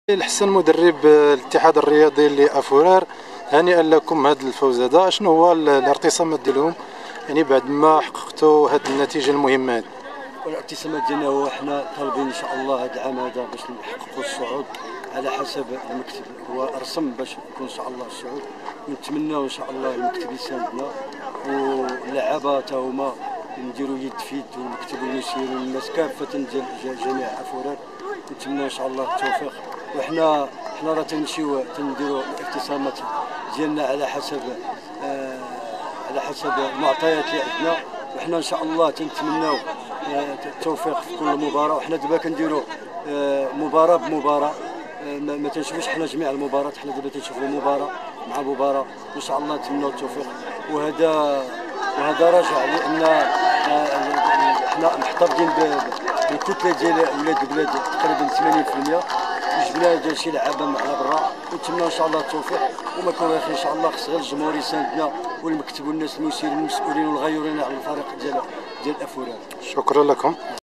الحسن مدرب الاتحاد الرياضي لافورار، هنيئا لكم هذا الفوز هذا. شنو هو الارتسامات ديالهم يعني بعد ما حققتوا هذه النتيجه المهمه هذه؟ والارتسامات ديالنا هو حنا طالبين ان شاء الله هذا العام هذا باش نحققوا الصعود على حسب المكتب، هو رسم باش يكون ان شاء الله الصعود، ونتمناو ان شاء الله المكتب يساندنا واللعابه تا هما نديروا يد في يد، والمكتب والمسير والناس كافه ديال جميع افورار، نتمناو ان شاء الله التوفيق. وحنا راه تنمشيو تنديروا الارتسامات ديالنا على حسب المعطيات اللي عندنا، وحنا ان شاء الله تنتمناو التوفيق في كل مباراه. وحنا دابا كنديروا مباراه بمباراه، ما تنشوفوش حنا جميع المباريات، حنا دابا تنشوفوا مباراه مع مباراه، وان شاء الله نتمناو التوفيق. وهذا راجع لان حنا محتفظين بالكتله ديال ولاد البلاد تقريبا 80%، جبنا ديال شي لعابه معنا برا، ونتمنى ان شاء الله التوفيق وما كون ان شاء الله. خص غير الجمهور يساندنا والمكتب والناس المسؤولين والغيورين على الفريق ديال افورار. شكرا لكم.